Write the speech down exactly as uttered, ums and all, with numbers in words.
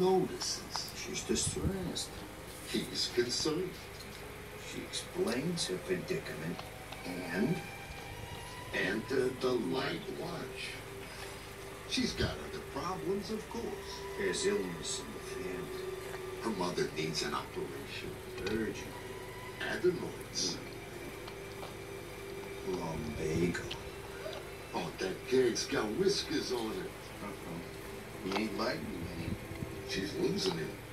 notices. She's distressed. He's concerned. She explains her predicament and... Enter the light watch. She's got other problems, of course. There's illness in the family. Her mother needs an operation. Urgent. Adenoids. Lumbago. Oh, that gag's got whiskers on it. Uh-oh. He ain't liking me any. She's losing him.